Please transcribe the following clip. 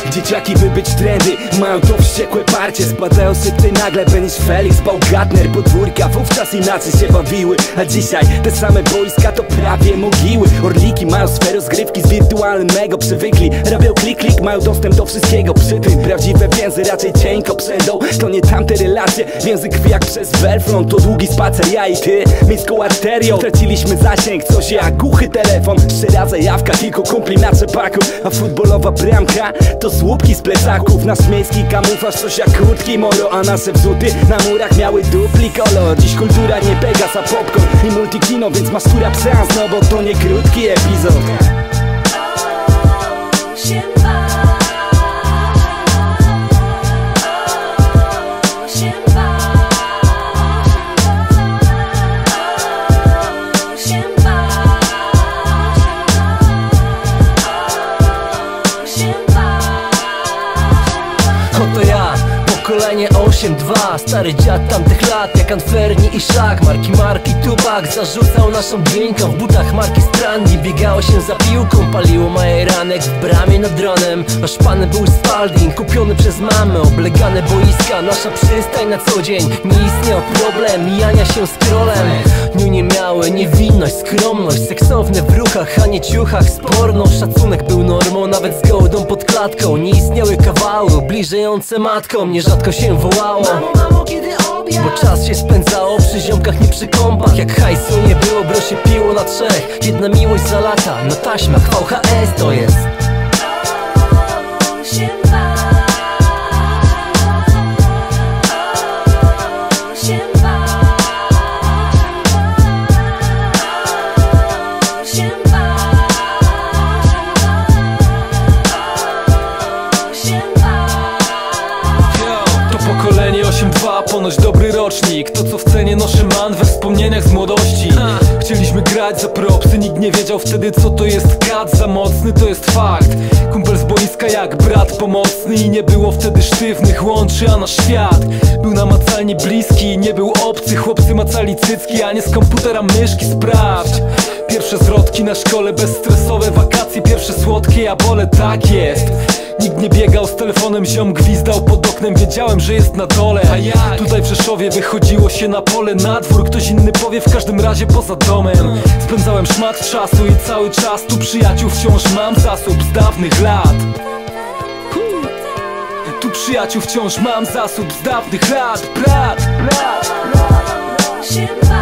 Dzieciaki by być trendy, mają to wściekłe parcie. Spadają sypty nagle, Benisz Felix, Baumgartner, podwórka wówczas inaczej się bawiły. A dzisiaj te same boiska to prawie mogiły. Orliki mają swoje rozgrywki z wirtualnego przywykli. Robią klik, mają dostęp do wszystkiego. Przy tym prawdziwe więzy raczej cienko przędą. To nie tamte relacje, więzy krwi jak przez Belfront. To długi spacer, ja i ty, miejską arterią. Traciliśmy zasięg, coś jak głuchy telefon. Szczera zajawka, kilku kumpli na trzepaku. A futbolowa bramka to słupki z plecaków. Nasz miejski kamuflaż, coś jak krótki moro. A nasze wrzuty na murach miały dupli kolor. Dziś kultura nie Pegas, a popcorn i multikino, więc masz tu rap seans, no bo to nie krótki epizod. Oto ja, pokolenie 8-2, stary dziad tamtych lat, jak Anferni i Szak. Marki Tubak zarzucał naszą dźwięką. W butach marki Strandi biegało się za piłką. Paliło majeranek w bramie nad dronem. Oszpany był Spalding, kupiony przez mamę. Oblegane boiska, nasza przystań na co dzień. Nie istniał problem mijania się z królem. Nie miały niewinność, skromność, seksowne w ruchach, a nie ciuchach. Sporno, szacunek był normą, nawet z gołdą pod klatką. Nie istniały kawały bliżejące matkom. Nierzadko się wołało mamo, kiedy obiad? Bo czas się spędzało przy ziomkach, nie przy kąpach. Jak hajsu nie było, bro się piło na trzech. Jedna miłość za lata, na taśmach VHS to jest. Pokolenie 8-2, ponoć dobry rocznik. To co w cenie noszę man we wspomnieniach z młodości. Chcieliśmy grać za propsy, nikt nie wiedział wtedy co to jest kat. Za mocny to jest fakt. Kumpel z boiska jak brat pomocny. I nie było wtedy sztywnych łączy, a nasz świat był namacalnie bliski. Nie był obcy, chłopcy macali cycki, a nie z komputera myszki, sprawdź. Pierwsze zwrotki na szkole, bezstresowe wakacje. Pierwsze słodkie jabole, tak jest. Nikt nie biegał z telefonem, ziom gwizdał pod oknem. Wiedziałem, że jest na dole. A jak? Tutaj w Rzeszowie wychodziło się na pole, na dwór. Ktoś inny powie, w każdym razie poza domem. Spędzałem szmat czasu i cały czas tu przyjaciół wciąż mam zasób z dawnych lat. Tu przyjaciół wciąż mam zasób z dawnych lat. Brat.